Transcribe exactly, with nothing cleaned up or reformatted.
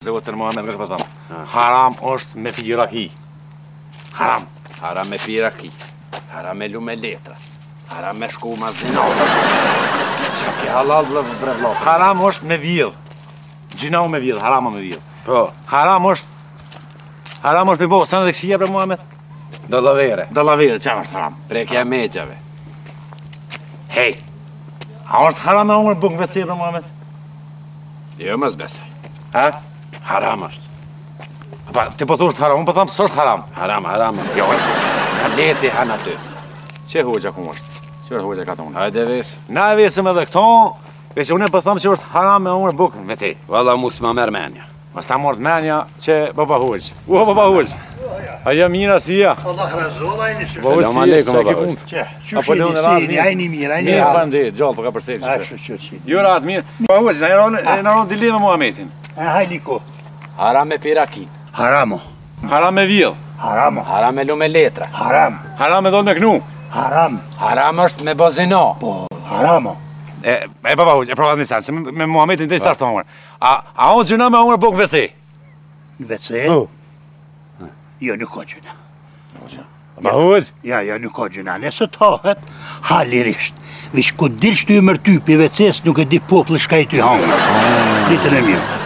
Zotër Muhammed këtë pëthëm, haram është me pi raki. Haram. Haram me pi raki. Haram me lu me letra. Haram me shku ma zinat. Qa ki halal bre vlo. Haram është me vjedh. Gjinau me vjedh, haram me vjedh. Po. Haram është, haram është me bo, sa në dhe këshia bre Muhammed? Dollavere. Dollavere, qa është haram? Prekja meqave. Hej, a është haram me umër bukë vëtësi bre Muhammed? Jo mës besaj. Ha? Haram është. Pa, ti po thush haram, unë po thamë së është haram. Haram, haram është. Jo, Ka leti han aty. që hoqja ku është? Që është hoqja ka të unë? Hajde ves. Na e vesëm edhe këto, veç unë po thamë që është haram me umër bukë vëtësi. Valla mus ma merë menja. Mas ta mort menja që baba hoq. U baba hoq. A jam mira si ja. Allah razova i nisë. Baba Selam si aleikum, ja, baba. ki punë. Që, që Apo shini, leon e radhë sini, mirë. ajni mirë, ajni Mirë, radhë. faleminderit, gjallë po ka përsëri. Ashtu që që. Jo radhë mirë. Baba hoq, na eron na eron dilema Muhamedin. E hajni ko. Haram me pi raki. Haramo, Haram me vjedh. haramo, Haram me lu me letra. haram, Haram me dhon me knu. haram, Haram është me bo zino. po, haramo. E, e baba hoq, e provat një sanë, se me, me Muhamedin të i startë umër. A, a o gjëna me umër bukë vëtësi? Në vece? Po. Jo, nuk ka gjuna. Baba hoq? Ja, ja, nuk ka gjuna. Nëse tahet, halirisht. Vish ku dilsh ty mërty për veces, nuk e di poplë shka i ty hangë. Ditën e mirë.